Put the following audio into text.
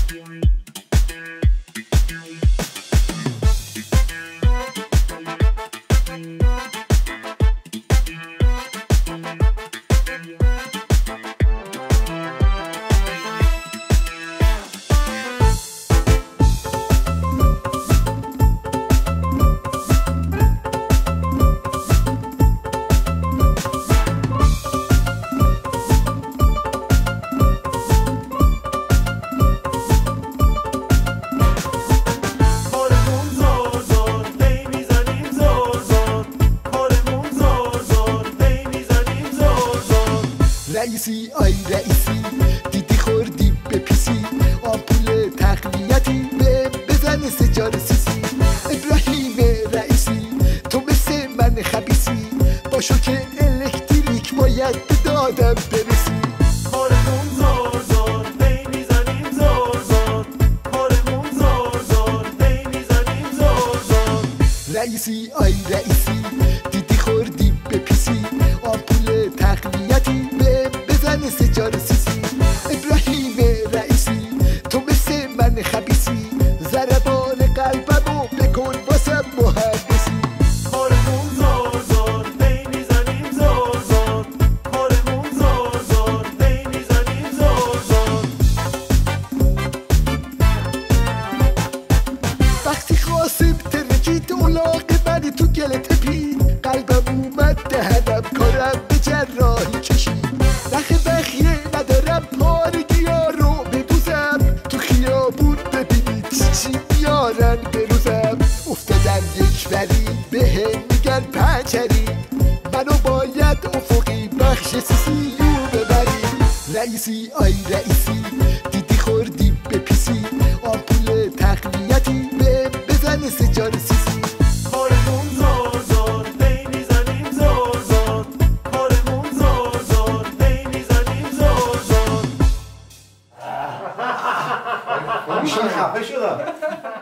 رئیسی آی رئیسی دیدی خوردی به پیسی آمپول تقویتی به بزن سجار سیسی ابراهیم رئیسی تو مثل من خبیسی با شوک الکتریک باید به دادم برسی کارمون زار زار هی میزنیم زار زار کارمون زار زار هی میزنیم زار زار رئیسی آی رئیسی دیدی خوردی به پیسی آمپول تقویتی به بزن سجار سیسی ابراهیم رئیسی تو مثل من خبیسی ضربان قلبمو بکن واسم مهندسی کارمون زار زار هی میزنیم زار زار کارمون زار زار هی میزنیم زار زار وقتی خواستم ترکید اولاق من تو گل تپید قلبم اومد دهنم کارم به جراحی کشید بخیه ندارم پارگی ها رو ببوزم تو خیابون ببینید چی میارن بروزم افتادم یک وری به هم میگن پنچری منو باید افقی بخش سیسیو ببری رئیسی آی رئیسی دیدی خوردی به پیسی آمپول تقویتی به بزن سجار سیسی کارمون زار زار هی میزنیم زار زار کارمون زار زار هی میزنیم زار زار میشه خفه شدم